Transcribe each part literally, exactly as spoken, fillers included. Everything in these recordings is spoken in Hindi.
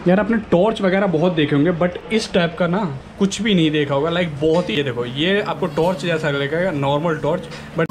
यार आपने टॉर्च वगैरह बहुत देखे होंगे बट इस टाइप का ना कुछ भी नहीं देखा होगा। लाइक बहुत ही, ये देखो ये आपको टॉर्च जैसा लगेगा, नॉर्मल टॉर्च, बट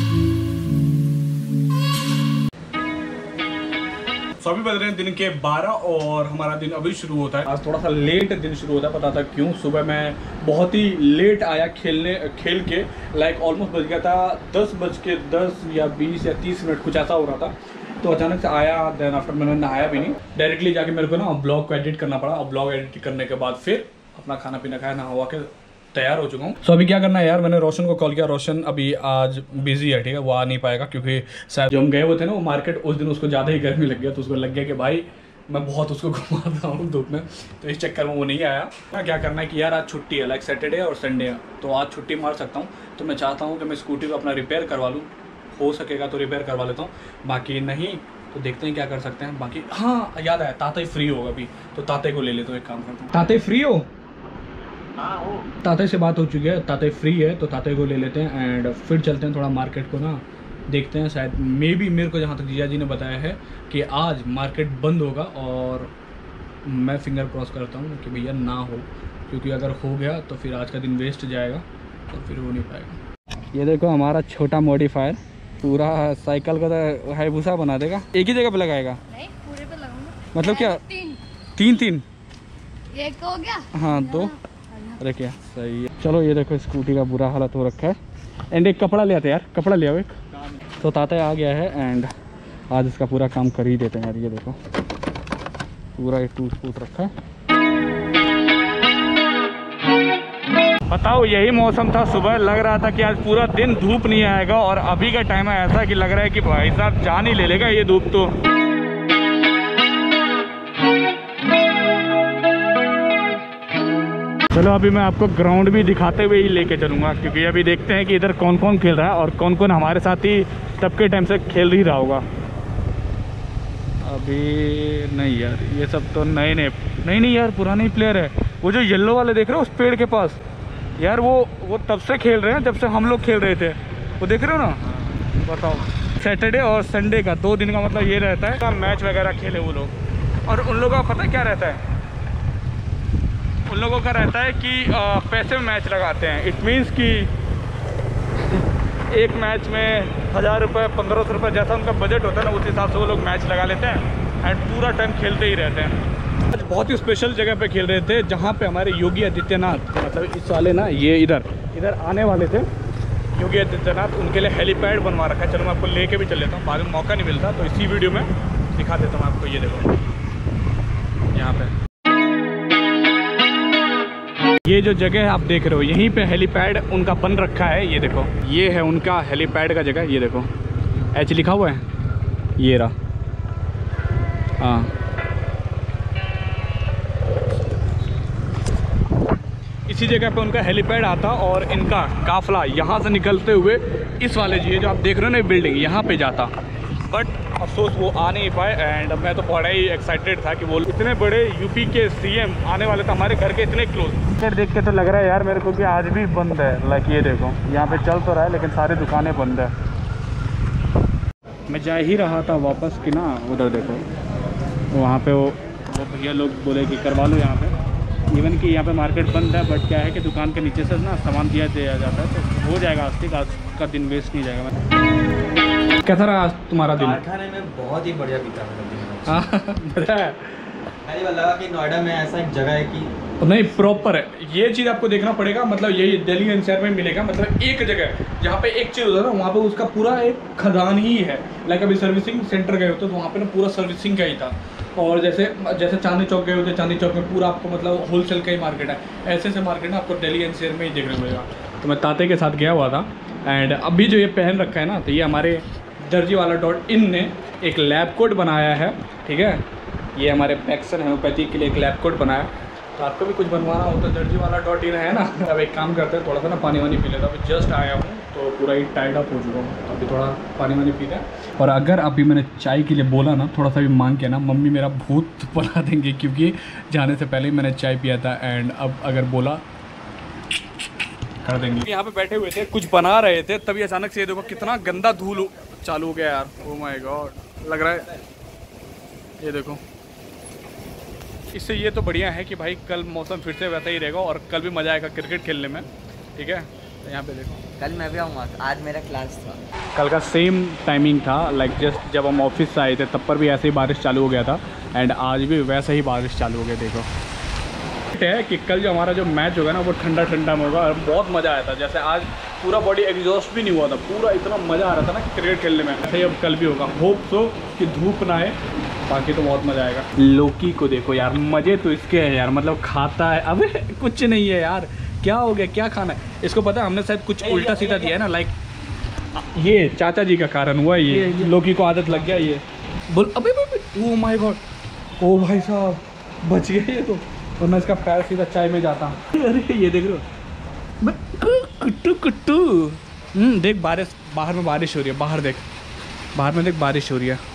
तो अभी बज रहे हैं दिन के बारह और हमारा दिन अभी शुरू होता है। आज थोड़ा सा लेट दिन शुरू होता है, पता था क्यों? सुबह मैं बहुत ही लेट आया खेलने खेल के, लाइक ऑलमोस्ट बज गया था दस बज के दस या बीस या तीस मिनट कुछ ऐसा हो रहा था। तो अचानक से आया, देन आफ्टर मैंने नहाया भी नहीं, डायरेक्टली जाके मेरे को ना ब्लॉग को एडिट करना पड़ा। और ब्लॉग एडिट करने के बाद फिर अपना खाना पीना खाया, नहा हुआ के तैयार हो चुका हूँ। सो अभी क्या करना है यार, मैंने रोशन को कॉल किया। रोशन अभी आज बिजी है, ठीक है, वो आ नहीं पाएगा क्योंकि शायद जो हम गए हुए थे ना वो मार्केट, उस दिन उसको ज़्यादा ही गर्मी लग गया, तो उसको लग गया कि भाई मैं बहुत उसको घुमाता हूँ धूप में, तो इस चक्कर में वो नहीं आया। ना क्या करना है कि यार आज छुट्टी है, लाइक सैटरडे और संडे है, तो आज छुट्टी मार सकता हूँ। तो मैं चाहता हूँ कि मैं स्कूटी को अपना रिपेयर करवा लूँ, हो सकेगा तो रिपेयर करवा लेता हूँ, बाकी नहीं तो देखते हैं क्या कर सकते हैं। बाकी हाँ याद आया, ताते फ्री होगा अभी, तो ताते को ले लेते हो, एक काम करता हूँ। ताते फ्री हो? ताते से बात हो चुकी है, ताते फ्री है तो ताते को ले लेते हैं एंड फिर चलते हैं थोड़ा मार्केट को ना देखते हैं। शायद मे बी, मेरे को जहाँ तक जीजा जी ने बताया है कि आज मार्केट बंद होगा, और मैं फिंगर क्रॉस करता हूँ कि भैया ना हो, क्योंकि अगर हो गया तो फिर आज का दिन वेस्ट जाएगा और फिर हो नहीं पाएगा। ये देखो हमारा छोटा मॉडिफायर पूरा साइकिल का तो हाईबूसा बना देगा। एक ही जगह पे लगाएगा? नहीं, पूरे पे लगाऊंगा। मतलब क्या तीन तीन तीन एक हो गया? हाँ दो। अरे क्या सही है। चलो ये देखो स्कूटी का बुरा हालत हो रखा है। एंड एक कपड़ा ले आते यार, कपड़ा ले आओ एक। तो ताता आ गया है एंड आज इसका पूरा काम कर ही देते हैं यार। ये देखो पूरा ये टूट फूट रखा है। बताओ, यही मौसम था सुबह, लग रहा था कि आज पूरा दिन धूप नहीं आएगा, और अभी का टाइम है ऐसा कि लग रहा है कि भाई साहब जान ही ले लेगा ये धूप। तो चलो अभी मैं आपको ग्राउंड भी दिखाते हुए ही लेके चलूँगा, क्योंकि अभी देखते हैं कि इधर कौन कौन खेल रहा है और कौन कौन हमारे साथ ही तब के टाइम से खेल ही रहा होगा। अभी नहीं यार, ये सब तो नए नए नहीं नहीं यार पुराने ही प्लेयर है। वो जो येलो वाले देख रहे हो उस पेड़ के पास यार, वो वो तब से खेल रहे हैं जब से हम लोग खेल रहे थे, वो देख रहे हो ना। बताओ, सैटरडे और संडे का दो दिन का मतलब ये रहता है मैच वगैरह खेले वो लोग। और उन लोगों का पता है क्या रहता है, उन लोगों का रहता है कि आ, पैसे में मैच लगाते हैं। इट मीन्स कि एक मैच में हज़ार रुपये पंद्रह सौ रुपये जैसा उनका बजट होता है ना, उस हिसाब से वो लोग मैच लगा लेते हैं एंड पूरा टाइम खेलते ही रहते हैं। आज बहुत ही स्पेशल जगह पे खेल रहे थे, जहाँ पे हमारे योगी आदित्यनाथ, मतलब इस वाले ना ये इधर इधर आने वाले थे योगी आदित्यनाथ, उनके लिए हेलीपैड बनवा रखा है। चलो मैं आपको लेके भी चल लेता हूँ, बाद में मौका नहीं मिलता तो इसी वीडियो में दिखा देता हूँ आपको। ये देखो यहाँ पे ये जो जगह आप देख रहे हो, यहीं पे हेलीपैड उनका बन रखा है। ये देखो ये है उनका हेलीपैड का जगह। ये देखो एच लिखा हुआ है, ये रहा। हाँ इसी जगह पे उनका हेलीपैड आता और इनका काफिला यहाँ से निकलते हुए इस वाले जी जो आप देख रहे हो ना बिल्डिंग, यहाँ पे जाता। बट अफसोस वो आ नहीं पाए एंड मैं तो बड़ा ही एक्साइटेड था कि वो इतने बड़े यूपी के सीएम आने वाले थे हमारे घर के इतने क्लोज। फिर देख के तो लग रहा है यार मेरे को कि आज भी बंद है। लाइक ये देखो यहाँ पे चल तो रहा है लेकिन सारी दुकानें बंद है। मैं जा ही रहा था वापस कि ना, उधर देखो वहाँ पे वो वो भैया लोग बोले कि करवा लो यहाँ पे। इवन कि यहाँ पे मार्केट बंद है, बट क्या है कि दुकान के नीचे से ना सामान दिया दिया जाता है, तो हो जाएगा आज आज का दिन वेस्ट नहीं जाएगा। कैसा रहा आज तुम्हारा दिन? कारखाने में बहुत ही बढ़िया बीता मेरा दिन। मजा है। पहली बार लगा कि नोएडा में ऐसा एक जगह है कि नहीं प्रॉपर है, ये चीज़ आपको देखना पड़ेगा। मतलब यही दिल्ली एनसीआर में मिलेगा, मतलब एक जगह जहाँ पे एक चीज़ होता है ना, वहाँ पे उसका पूरा एक खदान ही है। लाइक अभी सर्विसिंग सेंटर गए होते तो वहाँ पे ना पूरा सर्विसिंग का ही था। और जैसे जैसे चांदनी चौक गए होते, चांदनी चौक में पूरा आपको मतलब होलसेल का ही मार्केट है। ऐसे ऐसे मार्केट ना आपको दिल्ली एनसीआर में ही देखने को मिलेगा। तो मैं ताते के साथ गया हुआ था एंड अभी जो ये पहन रखा है ना, तो ये हमारे दर्जी वाला डॉट इन ने एक लैब कोट बनाया है, ठीक है। ये हमारे पैक्सन होम्योपैथी के लिए एक लैब कोट बनाया। तो आपको भी कुछ बनवाना हो तो दर्जी वाला डॉट इन है ना। अब एक काम करते हैं, थोड़ा सा ना पानी वानी पी लेता हूँ। अभी जस्ट आया हूँ तो पूरा ही टाइड अप हो चुका हूँ, तो अभी थोड़ा पानी वानी पीते हैं। और अगर अभी मैंने चाय के लिए बोला ना, थोड़ा सा भी मांग के ना, मम्मी मेरा भूत बना देंगे, क्योंकि जाने से पहले ही मैंने चाय पिया था एंड अब अगर बोला कर देंगे। यहाँ पे बैठे हुए थे कुछ बना रहे थे, तभी अचानक से ये देखो कितना गंदा धूल चालू हो गया यार। ओह माय गॉड, लग रहा है ये देखो इससे ये तो बढ़िया है कि भाई कल मौसम फिर से वैसा ही रहेगा और कल भी मज़ा आएगा क्रिकेट खेलने में, ठीक है। तो यहाँ पे देखो, कल मैं भी आऊँगा, आज मेरा क्लास था। कल का सेम टाइमिंग था, लाइक जस्ट जब हम ऑफिस से आए थे तब पर भी ऐसे ही बारिश चालू हो गया था एंड आज भी वैसे ही बारिश चालू हो गया। देखो है कि कल जो हमारा जो मैच होगा ना वो ठंडा ठंडा में होगा और बहुत मज़ा आया था। जैसे आज पूरा बॉडी एग्जॉस्ट भी नहीं हुआ था, पूरा इतना मज़ा आ रहा था ना क्रिकेट खेलने में, ऐसे ही अब कल भी होगा। होप सो कि धूप ना आए, बाकी तो बहुत मज़ा आएगा। लोकी को देखो यार, मज़े तो इसके हैं यार, मतलब खाता है। अबे कुछ नहीं है यार, क्या हो गया, क्या खाना है इसको पता है, हमने शायद कुछ उल्टा सीधा दिया है ना, लाइक ये चाचा जी का कारण हुआ ये, ये, ये। लोकी को आदत लग गया ये बोल। अबे ओ माय गॉड, ओ भाई साहब बच गए ये तो, और मैं इसका पैर सीधा चाय में जाता। अरे ये देख रहे हो कुट्टू कुट्टू, हम्म देख बारिश, बाहर में बारिश हो रही है, बाहर देख, बाहर में देख बारिश हो रही है,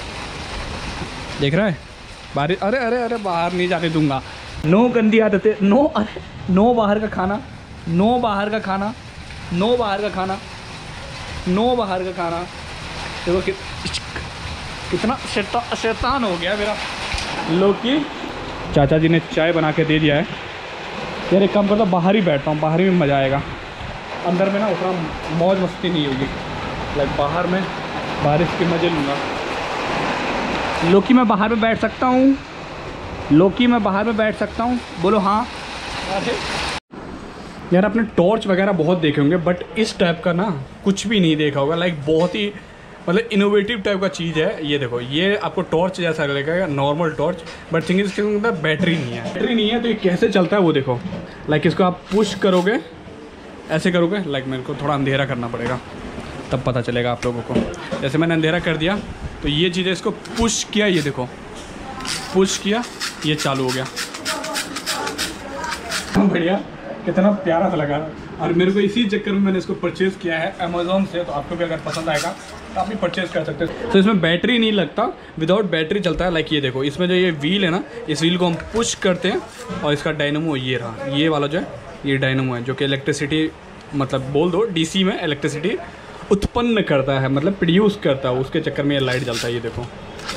देख रहा है बारिश। अरे अरे अरे बाहर नहीं जाने दूंगा, नो गंदी आदतें, नो, अरे नो बाहर का खाना, नो बाहर का खाना, नो बाहर का खाना, नो बाहर का खाना। देखो कि, कितना शैता, शैतान हो गया मेरा लोकी। चाचा जी ने चाय बना के दे दिया है यार, एक काम करता हूँ बाहर ही बैठता हूँ, बाहर ही में मज़ा आएगा, अंदर में ना उतना मौज मस्ती नहीं होगी, लाइक बाहर में बारिश के मज़े लूँगा। लोकी मैं बाहर में बैठ सकता हूँ, लोकी मैं बाहर में बैठ सकता हूँ, बोलो हाँ। अरे यार आपने टॉर्च वगैरह बहुत देखे होंगे बट इस टाइप का ना कुछ भी नहीं देखा होगा, लाइक बहुत ही मतलब इनोवेटिव टाइप का चीज़ है ये। देखो ये आपको टॉर्च जैसा लगेगा, नॉर्मल टॉर्च, बट थिंग इसके अंदर बैटरी नहीं है, बैटरी नहीं है तो ये कैसे चलता है वो देखो। लाइक इसको आप पुश करोगे, ऐसे करोगे, लाइक मेरे को थोड़ा अंधेरा करना पड़ेगा तब पता चलेगा आप लोगों को। जैसे मैंने अंधेरा कर दिया तो ये चीज़ें इसको पुश किया, ये देखो पुश किया, ये चालू हो गया। बढ़िया, कितना प्यारा सा लगा, और मेरे को इसी चक्कर में मैंने इसको परचेज़ किया है अमेज़ॉन से, तो आपको भी अगर पसंद आएगा तो आप भी परचेज़ कर सकते हैं। तो इसमें बैटरी नहीं लगता, विदाउट बैटरी चलता है। लाइक ये देखो, इसमें जो ये व्हील है ना, इस व्हील को हम पुश करते हैं और इसका डायनमो ये रहा, ये वाला जो है ये डायनमो है जो कि इलेक्ट्रिसिटी, मतलब बोल दो डीसी में इलेक्ट्रिसिटी उत्पन्न करता है, मतलब प्रोड्यूस करता है, उसके चक्कर में ये लाइट जलता है, ये देखो।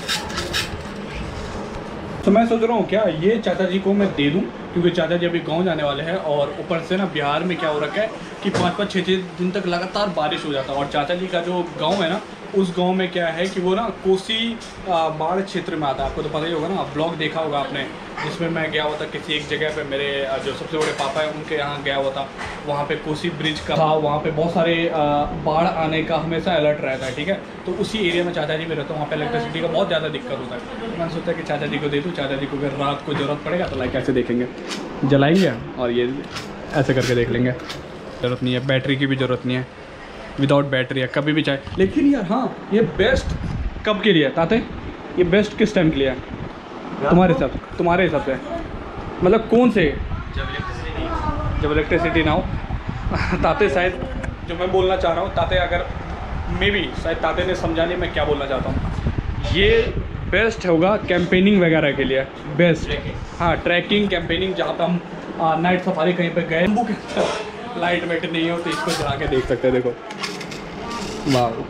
तो मैं सोच रहा हूँ क्या ये चाचा जी को मैं दे दूँ, क्योंकि चाचा जी अभी गांव जाने वाले हैं और ऊपर से ना बिहार में क्या हो रखा है कि पाँच पाँच छः छः दिन तक लगातार बारिश हो जाता है। और चाचा जी का जो गांव है ना, उस गांव में क्या है कि वो ना कोसी बाढ़ क्षेत्र में आता है, आपको तो पता ही होगा ना, ब्लॉग देखा होगा आपने, जिसमें मैं गया हुआ था किसी एक जगह पे, मेरे जो सबसे बड़े पापा हैं उनके यहाँ गया हुआ था, वहाँ पे कोसी ब्रिज का था, वहाँ पे बहुत सारे बाढ़ आने का हमेशा अलर्ट रहता है, ठीक है। तो उसी एरिया में चाचा जी भी रहते हैं, वहाँ पे इलेक्ट्रिसिटी का बहुत ज़्यादा दिक्कत होता है। मैंने सोचा कि चाचा जी को दे दूँ, चाचा जी को अगर रात को ज़रूरत पड़ेगा तो लाइक ऐसे देखेंगे, जलाएंगे और ये ऐसे करके देख लेंगे। ज़रूरत नहीं है बैटरी की भी, ज़रूरत नहीं है, विदाउट बैटरी है कभी भी चाहे। लेकिन यार हाँ, ये बेस्ट कब के लिए है ताते, ये बेस्ट किस टाइम के लिए है तुम्हारे हिसाब से, तुम्हारे हिसाब से मतलब कौन से, जब इलेक्ट्रिसिटी ना हो। ताते शायद जो मैं बोलना चाह रहा हूँ, ताते अगर मे बी शायद ताते ने समझाने में क्या बोलना चाहता हूँ, ये बेस्ट होगा कैंपेनिंग वगैरह के लिए, बेस्ट। हाँ ट्रैकिंग कैंपेनिंग, जहाँ पर हम नाइट सफारी कहीं पे गए, लाइट वेट नहीं हो तो इसको चला के देख सकते हैं। देखो वाह,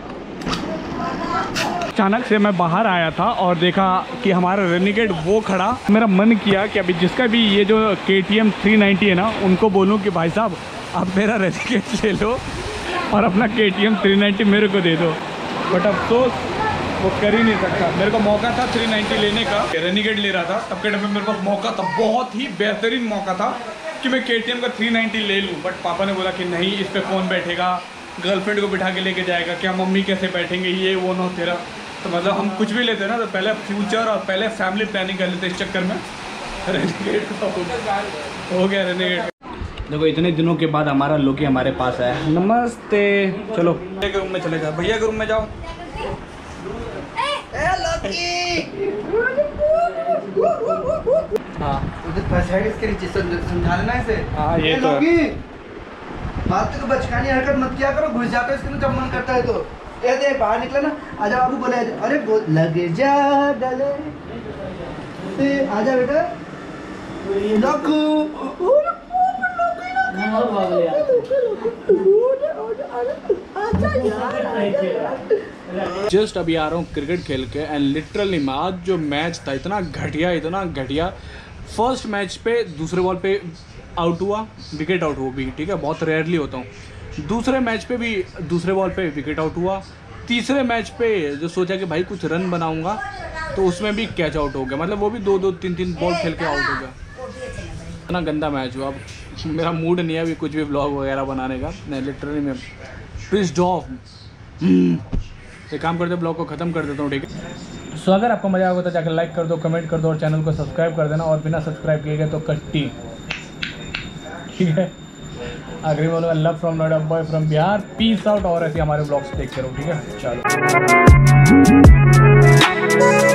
अचानक से मैं बाहर आया था और देखा कि हमारा रेनिगेट वो खड़ा, मेरा मन किया कि अभी जिसका भी ये जो के टी एम थ्री नाइंटी है ना, उनको बोलूँ कि भाई साहब आप मेरा रेनिगेट ले लो और अपना के टी एम थ्री नाइंटी मेरे को दे दो, बट अफसोस वो कर ही नहीं सकता। मेरे को मौका था थ्री नाइंटी लेने का, रेनिगेट ले रहा था, तब के टाइम में मेरे पास मौका था, बहुत ही बेहतरीन मौका था कि मैं के टी एम का थ्री नाइंटी ले लूँ, बट पापा ने बोला कि नहीं, इस पर कौन बैठेगा, गर्लफ्रेंड को बिठा के लेके जाएगा क्या, मम्मी कैसे बैठेंगे, ये वो ना तेरा। तो मतलब हम कुछ भी लेते हैं ना तो पहले फ्यूचर और पहले फैमिली प्लानिंग कर लेते, इस चक्कर में रेनिगेट हो गया रेनिगेट। देखो इतने दिनों के बाद हमारा लोकी हमारे पास है। नमस्ते, चलो भैया के रूम में चले जाओ, भैया के रूम में जाओ। हाँ समझाना इसे। हाँ ये तो बात तो बचकानी हरकत मत किया करो, घुस जाते हो इसके जब मन करता है तो। ये देख बाहर निकला ना, आजा बाबू बोले, अरे लग जा डले, आजा बेटा, जस्ट अभी आ रहा हूँ क्रिकेट खेल के एंड लिटरली मैं आज जो मैच था इतना घटिया इतना घटिया। फर्स्ट मैच पे दूसरे बॉल पे आउट हुआ, विकेट आउट हुआ भी, ठीक है, बहुत रेयरली होता हूँ। दूसरे मैच पे भी दूसरे बॉल पे विकेट आउट हुआ। तीसरे मैच पे जो सोचा कि भाई कुछ रन बनाऊंगा तो उसमें भी कैच आउट हो गया, मतलब वो भी दो दो तीन तीन बॉल खेल के आउट हो गया। इतना गंदा मैच हुआ। अब मेरा मूड नहीं है अभी कुछ भी ब्लॉग वगैरह बनाने का, नहीं लिटरली मैं पिस्ड ऑफ। एक काम करते ब्लॉग को ख़त्म कर देता हूँ, ठीक है। सो अगर आपको मज़ा आएगा तो जाकर लाइक कर दो, कमेंट कर दो और चैनल को सब्सक्राइब कर देना, और बिना सब्सक्राइब किए गए तो कट्टी, ठीक है। आखिरी बोलो love from Noida boy from Bihar, peace out. और ऐसे हमारे ब्लॉग्स देखते रहो, ठीक है। चलो।